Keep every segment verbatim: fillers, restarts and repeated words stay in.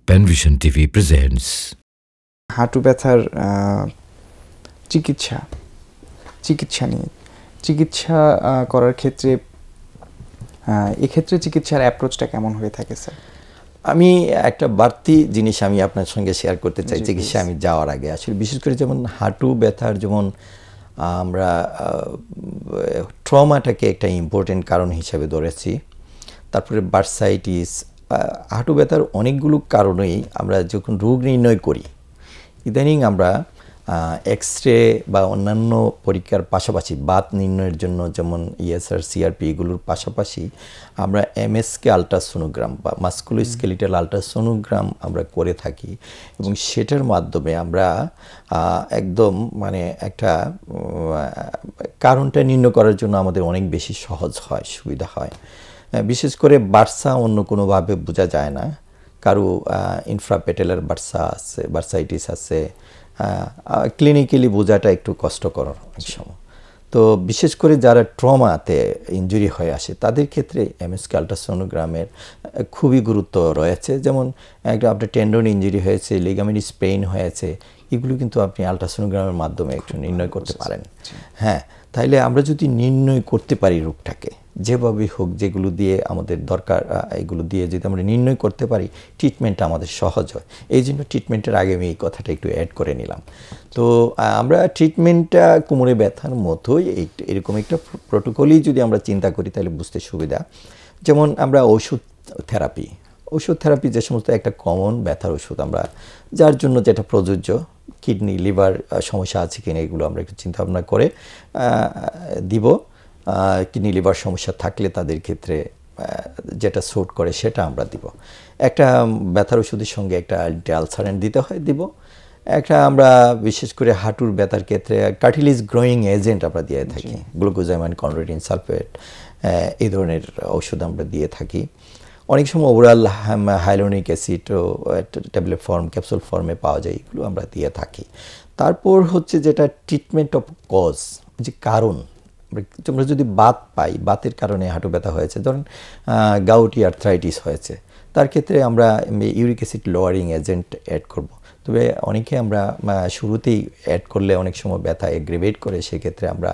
Panvision T V presents হাঁটু ব্যথার চিকিৎসা চিকিৎসা নিয়ে চিকিৎসা করার ক্ষেত্রে এই ক্ষেত্রে চিকিৎসার অ্যাপ্রোচটা কেমন হয়ে থাকে স্যার? আমি একটা বাড়তি জিনিস আমি আপনার সঙ্গে শেয়ার করতে চাই চিকিৎসা আমি যাওয়ার আগে। আসলে বিশেষ করে যেমন হাঁটু ব্যথার যেমন আমরা ট্রমাটাকে একটা ইম্পর্টেন্ট কারণ হিসেবে ধরেছি, তারপরে বার্সাইটিস, হাঁটু ব্যথার অনেকগুলো কারণেই আমরা যখন রোগ নির্ণয় করি ইদানিং আমরা এক্স রে বা অন্যান্য পরীক্ষার পাশাপাশি বাত নির্ণয়ের জন্য যেমন ইএসআর সিআরপি এগুলোর পাশাপাশি আমরা এমএসকে আলট্রাসোনোগ্রাম বা মাস্কুলোস্কেলিটাল আলট্রাসোনোগ্রাম আমরা করে থাকি এবং সেটার মাধ্যমে আমরা একদম মানে একটা কারণটা নির্ণয় করার জন্য আমাদের অনেক বেশি সহজ হয়, সুবিধা হয়। বিশেষ করে বার্সা অন্য কোনোভাবে বোঝা যায় না, কারো ইনফ্রাপেটেলার বার্সা আছে, বার্সাইটিস আছে, ক্লিনিক্যালি বোঝাটা একটু কষ্টকর অনেক সময়। তো বিশেষ করে যারা ট্রমাতে ইনজুরি হয়ে আসে তাদের ক্ষেত্রে এমএসকে আলট্রাসোনোগ্রামের খুবই গুরুত্ব রয়েছে। যেমন একটা আপনার টেন্ডন ইনজুরি হয়েছে, লিগামেন্ট স্প্রেইন হয়েছে, এগুলো কিন্তু আপনি আলট্রাসোনোগ্রামের মাধ্যমে একটু নির্ণয় করতে পারেন। হ্যাঁ, তাইলে আমরা যদি নির্ণয় করতে পারি রোগটাকে যেভাবে হোক, যেগুলো দিয়ে আমাদের দরকার এগুলো দিয়ে যদি আমরা নির্ণয় করতে পারি, ট্রিটমেন্টটা আমাদের সহজ হয়। এই জন্য ট্রিটমেন্টের আগে আমি এই কথাটা একটু অ্যাড করে নিলাম। তো আমরা ট্রিটমেন্টটা কোমরে ব্যথার মতোই এরকম একটা প্রোটোকলই যদি আমরা চিন্তা করি তাহলে বুঝতে সুবিধা। যেমন আমরা ওষুধ থেরাপি ওষুধ থেরাপি যে সমস্ত একটা কমন ব্যথার ওষুধ আমরা যার জন্য যেটা প্রযোজ্য, কিডনি লিভার সমস্যা আছে কিনা এগুলো আমরা একটু চিন্তাভাবনা করে দিব। কিডনি লিভার সমস্যা থাকলে তাদের ক্ষেত্রে যেটা স্যুট করে সেটা আমরা দিব। একটা ব্যথার ওষুধের সঙ্গে একটা অ্যান্টি আলসারেন্ট দিতে হয়, দিব। একটা আমরা বিশেষ করে হাঁটুর ব্যথার ক্ষেত্রে কার্টিলেজ গ্রোয়িং এজেন্ট আমরা দিয়ে থাকি, গ্লুকোজামাইন কনরেটিন সালফেট, এই ধরনের ওষুধ আমরা দিয়ে থাকি। অনেক সময় ওরাল হাইলোনিক অ্যাসিডও ট্যাবলেট ফর্ম ক্যাপসুল ফর্মে পাওয়া যায়, এগুলো আমরা দিয়ে থাকি। তারপর হচ্ছে যেটা ট্রিটমেন্ট অফ কজ, যে কারণ আমরা যদি বাত পাই, বাতের কারণে হাঁটু ব্যথা হয়েছে, ধরেন গাউটি আর্থ্রাইটিস হয়েছে, তার ক্ষেত্রে আমরা uric acid lowering agent add করব। তবে অনেকে আমরা শুরুতেই অ্যাড করলে অনেক সময় ব্যথা এগ্রিভেট করে, সেক্ষেত্রে আমরা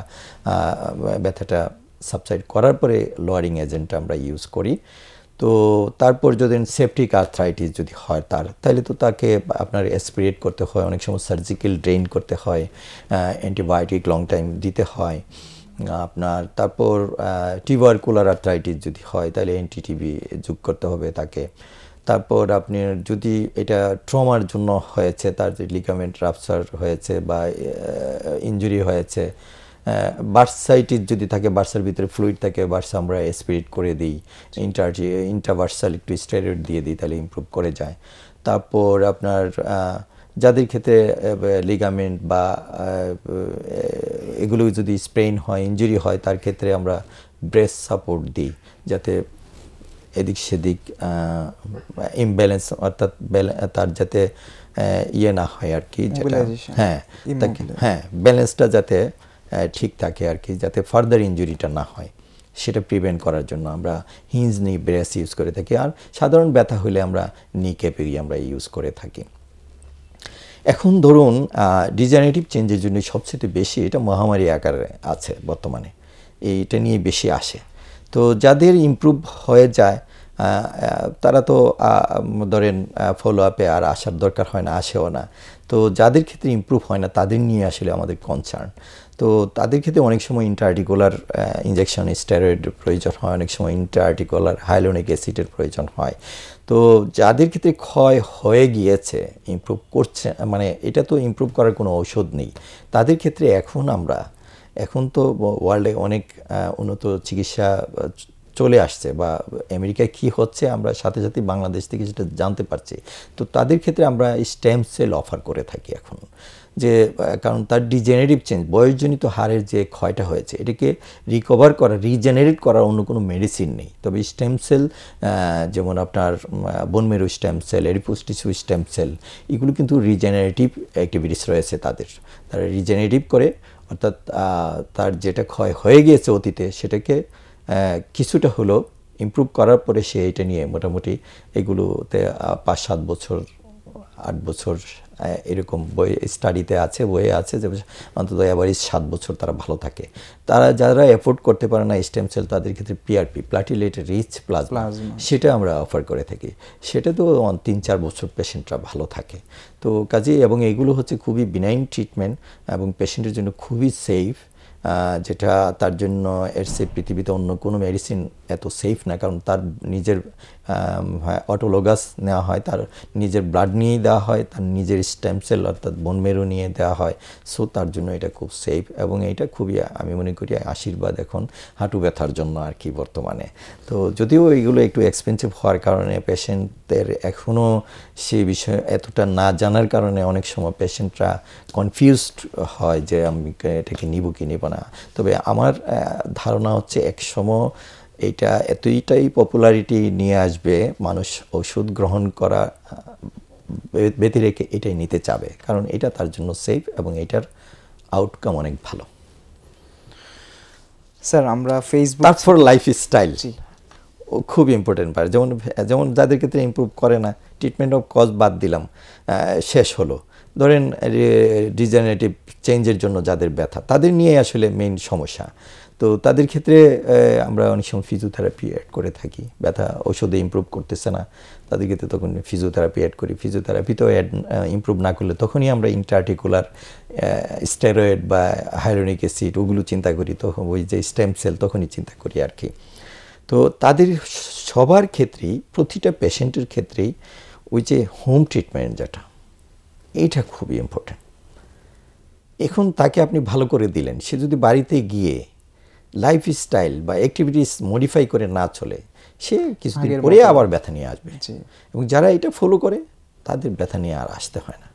ব্যথাটা সাবসাইড করার পরে লোয়ারিং এজেন্টটা আমরা ইউজ করি। তো তারপর যদি সেপটিক আর্থ্রাইটিস যদি হয় তার, তাহলে তো তাকে আপনার অ্যাসপিরেট করতে হয়, অনেক সময় সার্জিক্যাল ড্রেন করতে হয়, অ্যান্টিবায়োটিক লং টাইম দিতে হয় আপনার। তারপর টিউবারকুলার আর্থ্রাইটিস যদি হয় তাহলে এনটিটিবি যোগ করতে হবে তাকে। তারপর আপনি যদি এটা ট্রমার জন্য হয়েছে, তার যে লিগামেন্ট রাপচার হয়েছে বা ইনজুরি হয়েছে, বার্সাইটিস যদি থাকে, বার্সার ভিতরে ফ্লুইড থাকে, বার্সা আমরা স্পিরিট করে দিই, ইন্টার ইন্টারভার্সাল একটু স্টেরয়েড দিয়ে দিই, তাহলে ইমপ্রুভ করে যায়। তারপর আপনার যাদের ক্ষেত্রে লিগামেন্ট বা এগুলো যদি স্প্রেইন হয়, ইনজুরি হয়, তার ক্ষেত্রে আমরা ব্রেস্ট সাপোর্ট দিই, যাতে এদিক সেদিক ইমব্যালেন্স অর্থাৎ তার যাতে ইয়ে না হয় আর কি, হ্যাঁ হ্যাঁ ব্যালেন্সটা যাতে ঠিক থাকে আর কি, যাতে ফার্দার ইনজুরিটা না হয়, সেটা প্রিভেন্ট করার জন্য আমরা হিঞ্জ নি ব্রেস ইউজ করে থাকি। আর সাধারণ ব্যথা হলে আমরা নি ক্যাপেরি আমরা ইউজ করে থাকি। এখন ধরুন ডিজেনারেটিভ চেঞ্জের জন্য সবচেয়ে বেশি এটা মহামারী আকারে আছে বর্তমানে, এইটা নিয়ে বেশি আসে। তো যাদের ইমপ্রুভ হয়ে যায় তারা তো ধরেন ফলো আপে আর আসার দরকার হয় না, আসেও না। তো যাদের ক্ষেত্রে ইমপ্রুভ হয় না তাদের নিয়ে আসলে আমাদের কনসার্ন। তো তাদের ক্ষেত্রে অনেক সময় ইন্ট্রাআর্টিকুলার ইনজেকশন স্টেরয়েডের প্রয়োজন হয়, অনেক সময় ইন্ট্রাআর্টিকুলার হাইলোনিক অ্যাসিডের প্রয়োজন হয়। তো যাদের ক্ষেত্রে ক্ষয় হয়ে গিয়েছে, ইমপ্রুভ করছে, মানে এটা তো ইমপ্রুভ করার কোনো ঔষধ নেই, তাদের ক্ষেত্রে এখন আমরা এখন তো ওয়ার্ল্ডে অনেক উন্নত চিকিৎসা চলে আসছে, বা আমেরিকায় কী হচ্ছে আমরা সাথে সাথে বাংলাদেশ থেকে সেটা জানতে পারছি। তো তাদের ক্ষেত্রে আমরা স্টেম সেল অফার করে থাকি এখন, যে কারণ তার ডিজেনারেটিভ চেঞ্জ, বয়সজনিত হাড়ের যে ক্ষয়টা হয়েছে এটাকে রিকভার করা, রিজেনারেট করার অন্য কোনো মেডিসিন নেই। তবে স্টেম সেল যেমন আপনার bone marrow stem cell, adipose tissue stem cell, এগুলো কিন্তু রিজেনারেটিভ অ্যাক্টিভিটিস রয়েছে তাদের, তারা রিজেনারেটিভ করে, অর্থাৎ তার যেটা ক্ষয় হয়ে গিয়েছে অতীতে সেটাকে কিছুটা হলো ইমপ্রুভ করার পরে সে এটা নিয়ে মোটামুটি এগুলোতে পাঁচ সাত বছর আট বছর এরকম বই স্টাডিতে আছে, বইয়ে আছে যে অন্তত অ্যাভারেজ সাত বছর তারা ভালো থাকে। তারা যারা এফোর্ড করতে পারে না স্টেম সেল, তাদের ক্ষেত্রে পিআরপি, প্লাটিলেট রিচ প্লাজমা, সেটা আমরা অফার করে থাকি। সেটা তো তিন চার বছর পেশেন্টরা ভালো থাকে। তো কাজেই এবং এগুলো হচ্ছে খুবই বিনাইন ট্রিটমেন্ট এবং পেশেন্টের জন্য খুবই সেফ, যেটা তার জন্য এর সে পৃথিবীতে অন্য কোনো মেডিসিন এত সেফ না, কারণ তার নিজের অটোলোগাস নেওয়া হয়, তার নিজের ব্লাড নিয়েই দেওয়া হয়, তার নিজের স্টেম সেল অর্থাৎ বোন মেরু নিয়ে দেওয়া হয়। সো তার জন্য এটা খুব সেফ এবং এটা খুবই আমি মনে করি আশীর্বাদ এখন হাঁটু ব্যথার জন্য আর কি বর্তমানে। তো যদিও এইগুলো একটু এক্সপেন্সিভ হওয়ার কারণে পেশেন্টদের এখনও সেই বিষয়ে এতটা না জানার কারণে অনেক সময় পেশেন্টরা কনফিউজড হয় যে আমি এটাকে নিব কি নিব না। তবে আমার ধারণা হচ্ছে এক সময় এটা এতটাই পপুলারিটি নিয়ে আসবে, মানুষ ওষুধ গ্রহণ করা ব্যতি রেখে এটাই নিতে চাবে, কারণ এটা তার জন্য সেফ এবং এটার আউটকাম অনেক ভালো। স্যার আমরা ফেসবুক, তারপর লাইফস্টাইল ও খুব ইম্পর্টেন্ট পারে। যেমন যেমন যাদের ক্ষেত্রে ইমপ্রুভ করে না, ট্রিটমেন্ট অফ কজ বাদ দিলাম, শেষ হলো, ধরেন ডিজেনারেটিভ চেঞ্জের জন্য যাদের ব্যথা, তাদের নিয়ে আসলে মেইন সমস্যা। তো তাদের ক্ষেত্রে আমরা অনেক সময় ফিজিওথেরাপি অ্যাড করে থাকি। ব্যথা ওষুধে ইমপ্রুভ করতেছে না, তাদের ক্ষেত্রে তখন ফিজিওথেরাপি অ্যাড করি। ফিজিওথেরাপিতেও অ্যাড ইমপ্রুভ না করলে তখনই আমরা ইন্ট্রাআর্টিকুলার স্টেরয়েড বা হাইলোনিক অ্যাসিড ওগুলো চিন্তা করি, তখন ওই যে স্টেম সেল তখনই চিন্তা করি আর কি। তো তাদের সবার ক্ষেত্রেই, প্রতিটা পেশেন্টের ক্ষেত্রেই ওই যে হোম ট্রিটমেন্ট যেটা, এইটা খুবই ইম্পর্টেন্ট। এখন তাকে আপনি ভালো করে দিলেন, সে যদি বাড়িতে গিয়ে লাইফস্টাইল বা অ্যাক্টিভিটিস মডিফাই করে না চলে, সে কিছুদিন পরে আবার ব্যথা নিয়ে আসবে। এবং যারা এটা ফলো করে তাদের ব্যথা নিয়ে আর আসতে হয় না।